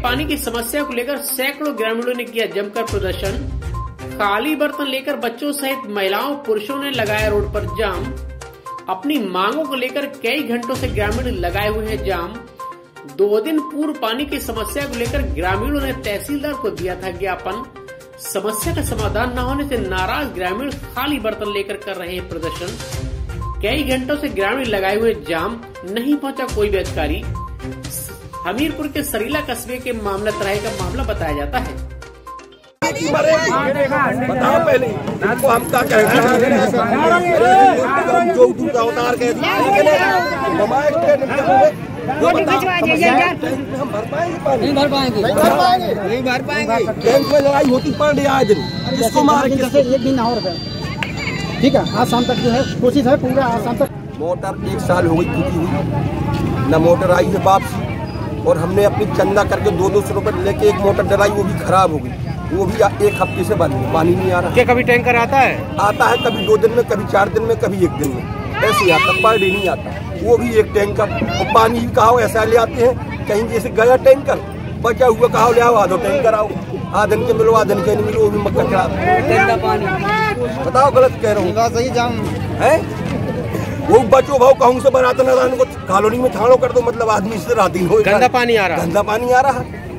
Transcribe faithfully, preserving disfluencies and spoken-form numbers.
पानी की समस्या को लेकर सैकड़ों ग्रामीणों ने किया जमकर प्रदर्शन। खाली बर्तन लेकर बच्चों सहित महिलाओं पुरुषों ने लगाया रोड पर जाम। अपनी मांगों को लेकर कई घंटों से ग्रामीण लगाए हुए हैं जाम। दो दिन पूर्व पानी की समस्या को लेकर ग्रामीणों ने तहसीलदार को दिया था ज्ञापन। समस्या का समाधान न होने से नाराज ग्रामीण खाली बर्तन लेकर कर रहे हैं प्रदर्शन। कई घंटों से ग्रामीण लगाए हुए जाम, नहीं पहुंचा कोई भी अधिकारी। हमीरपुर के सरीला कस्बे के मामला तराई का मामला बताया जाता है। बताओ पहले इनको हम क्या कहेंगे, जो दूसरा उतार के हम भर पाएंगे नहीं भर पाएंगे नहीं भर पाएंगे नहीं भर पाएंगे बैंक में लड़ाई होती पड़ रही है दिन, जिसको मार के एक दिन और ठीक है। आज शाम तक जो है कोशिश है पूरा आज शाम तक। मोटर एक साल हो गई टूटी हुई, न मोटर आई है वापसी, और हमने अपनी चंदा करके दो दो सौ रुपए लेके एक मोटर डलाई, वो भी खराब हो गई। वो भी एक हफ्ते से बंद है, पानी नहीं आ रहा। क्या कभी टैंकर आता है? आता है कभी दो दिन में, कभी चार दिन में, कभी एक दिन में, ऐसे आता, पर डे नहीं आता। वो भी एक टैंकर, और पानी भी कहा ऐसा ले आते हैं, कहीं जैसे गया टैंकर बचा हुआ कहा ले आओ, आधो टैंकर आओ, आधे के मिलो आधे के नहीं मिलो, वो भी मक्का चढ़ा पानी। बताओ गलत कह रहा हूँ सही जाम है। वो बचो भाव कहूँ से बनाते ना को कॉलोनी में छाड़ो कर दो, मतलब आदमी से रात दिन हो, गंदा पानी आ रहा गंदा पानी आ रहा है।